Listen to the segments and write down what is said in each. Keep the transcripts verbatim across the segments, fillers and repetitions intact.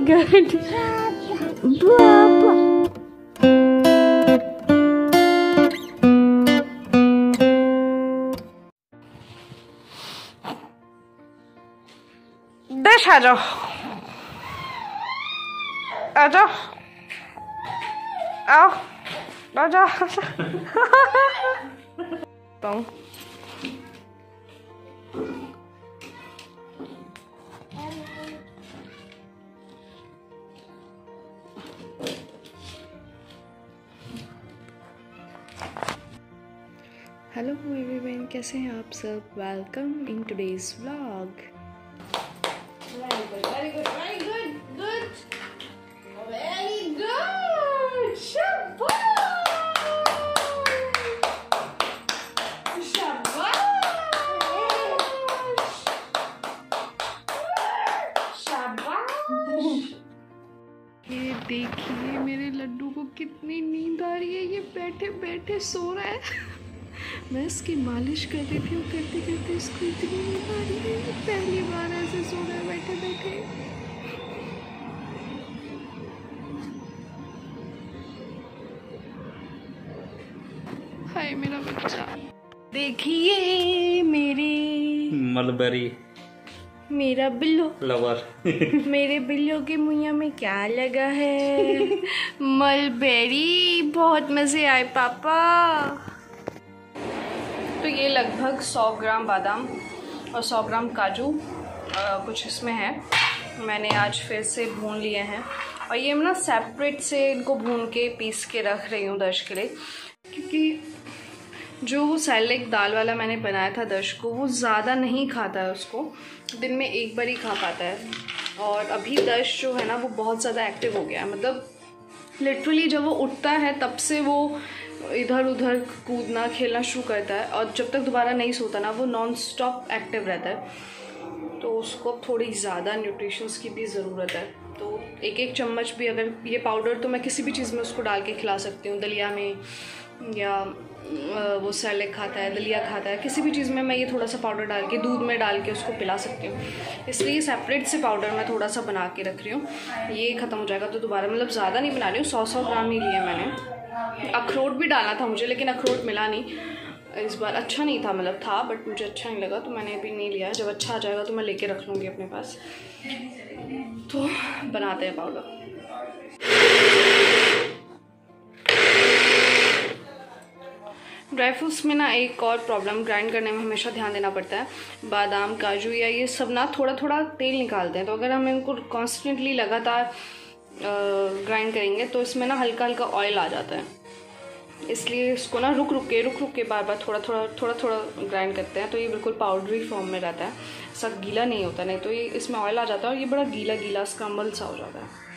Good. बाबा दश आ जाओ, आ जाओ, आओ, आ जाओ। हेलो एवरीवन, कैसे हैं आप सब? Welcome in today's vlog. Very good, very good, very good, good, very good, शाबाश, शाबाश, शाबाश। ये देखिए मेरे लड्डू को कितनी नींद आ रही है, ये बैठे बैठे सो रहा है। मैं इसकी मालिश कर रही थी, करते करते इसको इतनी नींद आ रही है, पहली बार ऐसे सो रहा है बैठे बैठे। हाय मेरा बच्चा, देखिए मेरे मलबरी मेरा बिल्लो लवर। मेरे बिल्लो के मुंह में क्या लगा है? मलबेरी। बहुत मजे आए पापा। तो ये लगभग सौ ग्राम बादाम और सौ ग्राम काजू आ, कुछ इसमें है, मैंने आज फिर से भून लिए हैं। और ये ना सेपरेट से इनको भून के पीस के रख रही हूँ दर्श के लिए, क्योंकि जो सैलेक दाल वाला मैंने बनाया था दर्श को, वो ज़्यादा नहीं खाता है, उसको दिन में एक बार ही खा पाता है। और अभी दर्श जो है ना वो बहुत ज़्यादा एक्टिव हो गया है, मतलब लिटरली जब वो उठता है तब से वो इधर उधर कूदना खेलना शुरू करता है, और जब तक दोबारा नहीं सोता ना वो नॉन स्टॉप एक्टिव रहता है। तो उसको थोड़ी ज़्यादा न्यूट्रिशंस की भी ज़रूरत है। तो एक एक चम्मच भी, अगर ये पाउडर तो मैं किसी भी चीज़ में उसको डाल के खिला सकती हूँ, दलिया में, या वो सैलेक खाता है, दलिया खाता है, किसी भी चीज़ में मैं ये थोड़ा सा पाउडर डाल के दूध में डाल के उसको पिला सकती हूँ। इसलिए सेपरेट से पाउडर मैं थोड़ा सा बना के रख रही हूँ। ये ख़त्म हो जाएगा तो दोबारा, मतलब ज़्यादा नहीं बना रही हूँ, सौ सौ ग्राम ही लिए मैंने। अखरोट भी डालना था मुझे, लेकिन अखरोट मिला नहीं इस बार, अच्छा नहीं था, मतलब था बट मुझे अच्छा नहीं लगा, तो मैंने अभी नहीं लिया। जब अच्छा आ जाएगा तो मैं लेके रख लूँगी अपने पास। तो बनाते हैं पाउडर। ड्राई फ्रूट्स में ना एक और प्रॉब्लम, ग्राइंड करने में हमेशा ध्यान देना पड़ता है। बादाम काजू या ये सब ना थोड़ा थोड़ा तेल निकालते हैं, तो अगर हम इनको कॉन्स्टेंटली लगातार ग्राइंड करेंगे तो इसमें ना हल्का हल्का ऑयल आ जाता है। इसलिए इसको ना रुक रुक के रुक रुक के बार बार थोड़ा थोड़ा थोड़ा थोड़ा ग्राइंड करते हैं, तो ये बिल्कुल पाउडरी फॉर्म में रहता है, ऐसा गीला नहीं होता, नहीं तो ये इसमें ऑयल आ जाता है और ये बड़ा गीला गीला स्क्रम्बल सा हो जाता है।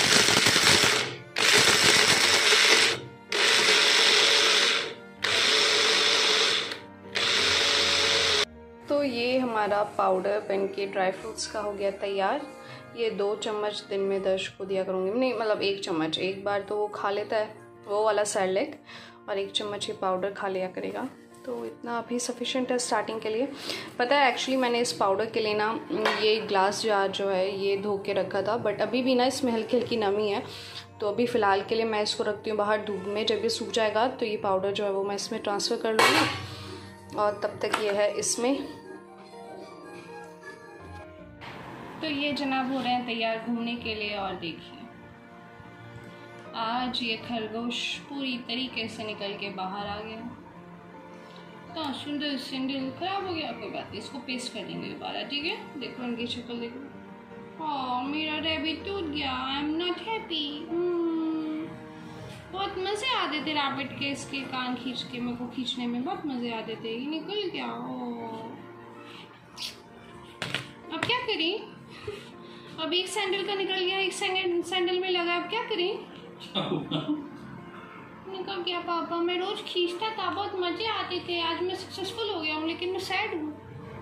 तो ये हमारा पाउडर बन के ड्राई फ्रूट्स का हो गया तैयार। ये दो चम्मच दिन में दर्श को दिया करूँगी, नहीं मतलब एक चम्मच, एक बार तो वो खा लेता है वो वाला सैलेक, और एक चम्मच ये पाउडर खा लिया करेगा, तो इतना अभी सफिशेंट है स्टार्टिंग के लिए। पता है एक्चुअली मैंने इस पाउडर के लिए ना ये ग्लास जार जो है ये धो के रखा था, बट अभी भी ना इसमें हल्की हल्की नमी है, तो अभी फ़िलहाल के लिए मैं इसको रखती हूँ बाहर धूप में। जब ये सूख जाएगा तो ये पाउडर जो है वो मैं इसमें ट्रांसफ़र कर लूँगी, और तब तक ये है इसमें। तो ये जनाब हो रहे हैं तैयार घूमने के लिए, और देखिए आज ये खरगोश पूरी तरीके से निकल के बाहर आ गया। तो सुंदर सैंडल खराब हो गया, कोई बात नहीं, इसको पेस्ट कर देंगे दोबारा, ठीक है। देखो इनकी शक्ल देखो, ओह मेरा रैबिट टूट गया, आई एम नॉट हैप्पी। बहुत मज़े आते थे रैबिट के, इसके कान खींच के मेरे को खींचने में बहुत मज़े आते थे, ये निकल गया। ओह अब क्या करें, अब एक सैंडल का निकल गया, एक सैंडल में लगा, अब क्या करें। निकल गया पापा, मैं रोज खींचता था, बहुत मजे आते थे, आज मैं सक्सेसफुल हो गया हूँ लेकिन मैं सैड हूँ।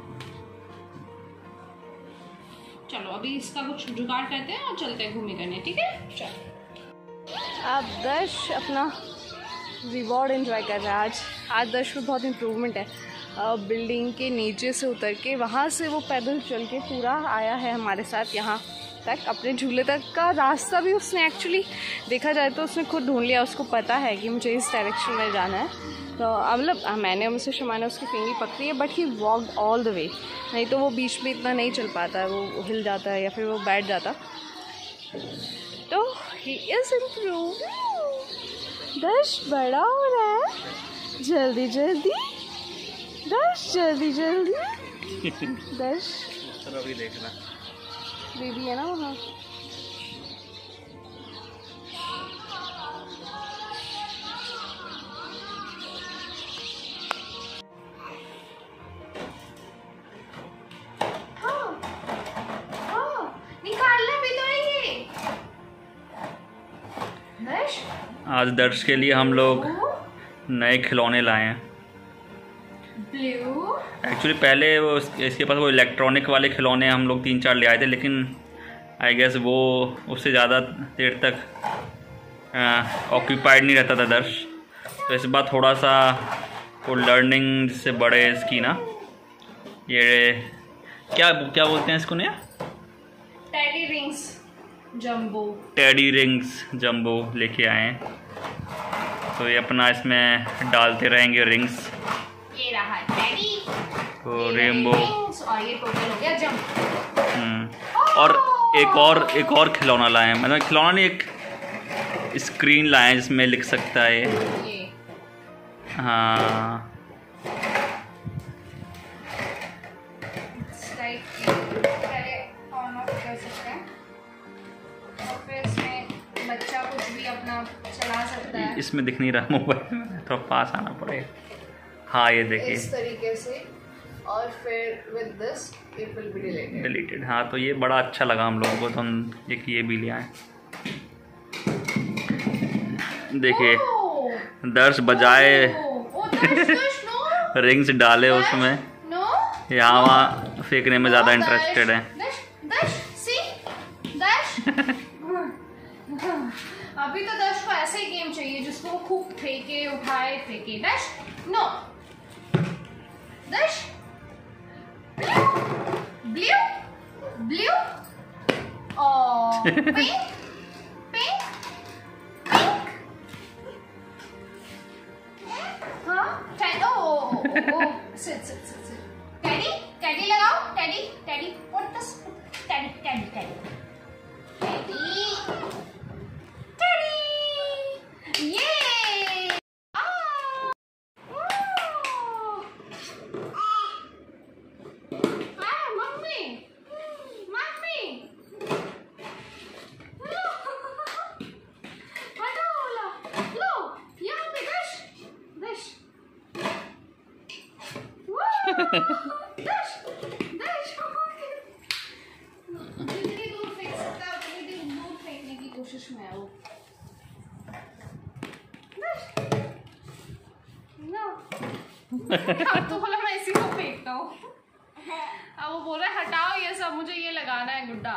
चलो अभी इसका कुछ जुगाड़ करते हैं और चलते हैं घूमने करने, ठीक है। चलो अब दर्श अपना रिवॉर्ड एंजॉय कर रहा है। आज आज दर्श में बहुत इम्प्रूवमेंट है। बिल्डिंग के नीचे से उतर के वहाँ से वो पैदल चल के पूरा आया है हमारे साथ यहाँ तक, अपने झूले तक का रास्ता भी उसने एक्चुअली देखा जाए तो उसने खुद ढूंढ लिया। उसको पता है कि मुझे इस डायरेक्शन में जाना है, तो मतलब मैंने मुझसे शमाना उसकी फिंगी पकड़ी है, but he walked all the way. नहीं तो वो बीच में इतना नहीं चल पाता है, वो हिल जाता है या फिर वो बैठ जाता। तो ही इज़ इम्प्रूविंग। दर्श बड़ा हो रहा है, जल्दी जल्दी दर्श, जल्दी जल्दी दर्श। अभी देखना बेबी है ना वहाँ। आज दर्श के लिए हम लोग नए खिलौने लाए हैं। ब्लू एक्चुअली पहले वो इसके पास वो इलेक्ट्रॉनिक वाले खिलौने हम लोग तीन चार ले आए थे, लेकिन आई गेस वो उससे ज़्यादा देर तक ऑक्यूपाइड नहीं रहता था दर्श। तो इस बार थोड़ा सा वो लर्निंग जिससे बड़े इसकी ना, ये क्या क्या बोलते हैं इसको नया, teddy rings jumbo, teddy rings jumbo लेके आए हैं। तो ये अपना इसमें डालते रहेंगे रिंग्स। ये रहा टेडी, तो रेनबो, और ये टोटल हो गया जंप। हम्म और एक और एक और खिलौना लाए हैं, मतलब खिलौना नहीं, एक स्क्रीन लाए हैं जिसमें लिख सकता है ये। हाँ पहले ऑन ऑफ कर सकते हैं और फिर इसमें बच्चा कुछ भी अपना चला सकता है। इसमें दिख नहीं रहा मोबाइल में, थोड़ा पास आना पड़ेगा। हाँ ये देखिए इस तरीके से, और फिर with this it will be deleted deleted. हाँ तो ये बड़ा अच्छा लगा हम लोगों को, तो हम एक ये भी ले आए। देखिए दर्श बजाए रिंग्स डाले उसमें, यहाँ वहाँ फेंकने में ज़्यादा इंटरेस्टेड है। अभी तो दर्श को ऐसे ही गेम चाहिए जिसको खूब फेंके, उठाए, फेंके। Darsh no, Darsh blue blue और पिंक पिंक पिंक। हाँ टेडी, ओ ओ sit sit sit sit. Teddy Teddy लगाओ, Teddy Teddy what this, Teddy Teddy Teddy Teddy Teddy. ये जितनी दूर फेंक सकता है उतनी दूर फेंकने की कोशिश में है वो। अब तो बोला मैं इसी को फेंकता हूँ, अब वो बोल रहा है हटाओ ये सब, मुझे ये लगाना है गुड्डा।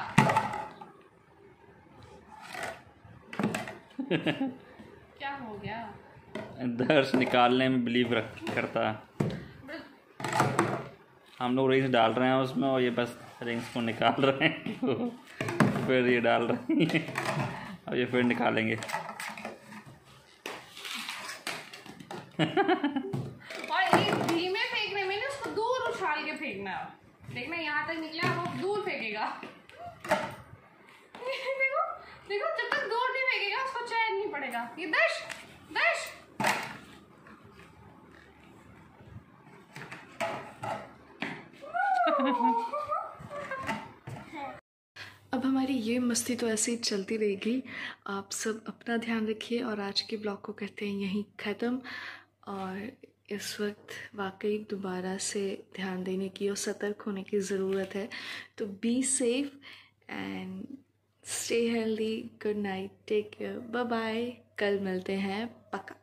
क्या हो गया? दर्श निकालने में बिलीव रख करता है। हम लोग रिंग्स डाल रहे हैं उसमें, और ये बस रिंग्स को निकाल रहे हैं, तो फिर ये डाल रहे हैं और ये फिर निकालेंगे। और ये धीमे फेंकने में ना, उसको दूर उछाल के फेंकना है। देखना यहाँ तक निकला, वो दूर फेंकेगा। देखो देखो, जब तक दूर नहीं फेंकेगा उसको चैन नहीं पड़ेगा। ये दर्श दर्श अब हमारी ये मस्ती तो ऐसे ही चलती रहेगी। आप सब अपना ध्यान रखिए और आज के ब्लॉग को करते हैं यहीं ख़त्म। और इस वक्त वाकई दोबारा से ध्यान देने की और सतर्क होने की ज़रूरत है। तो be safe and stay healthy. Good night, take care, bye bye. कल मिलते हैं पक्का।